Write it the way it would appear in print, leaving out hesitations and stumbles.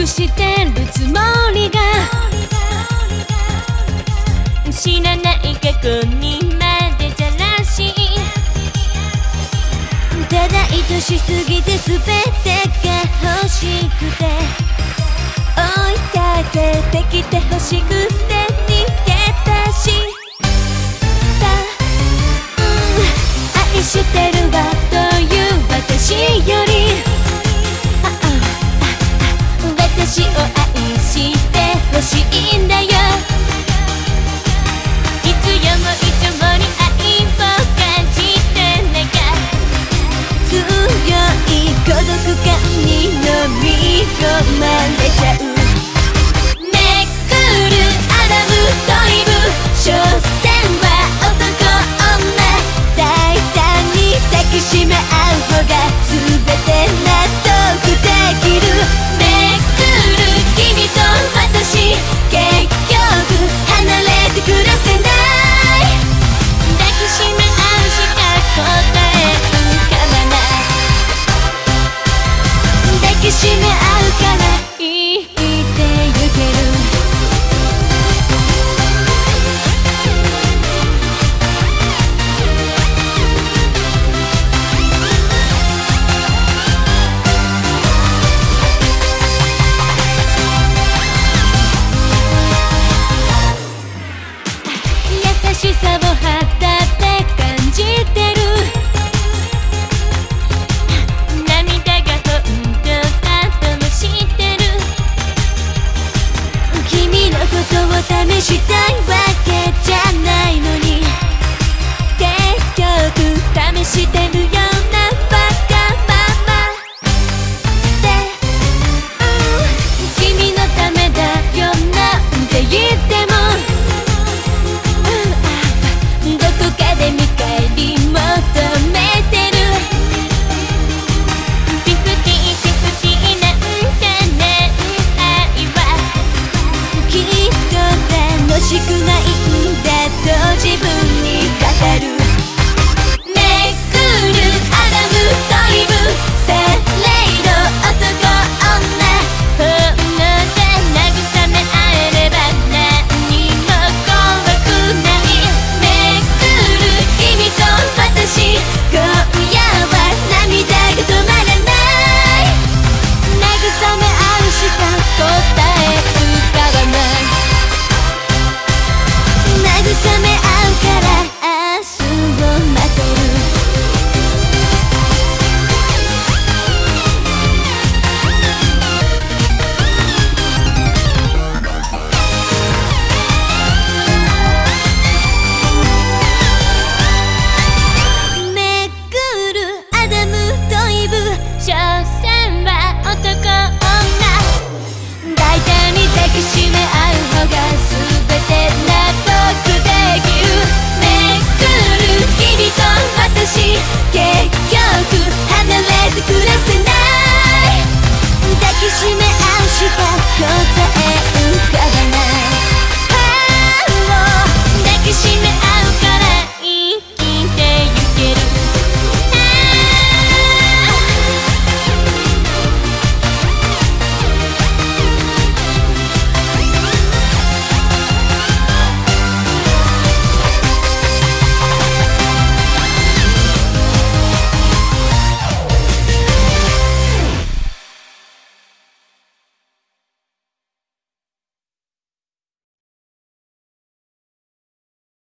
くしてるつもりが知らない過去にまでじゃらしい。ただ愛しすぎて全てが欲しくて追いかけてきて欲しくて逃げ出した愛してるわという私より私を愛してほしいんだよ。いつよも一緒に愛を感じてねが強い孤独感に飲み込まれちゃう。めくるアダムとイブ所詮は男女大胆に抱きしめ合う方が全て納得できる。君と私結局離れて暮らせない。抱きしめ合うしか答え浮かばない。抱きしめ合うから生きてゆける。優しさを肌で感じてる。涙が本当だとも知ってる。君のことを試した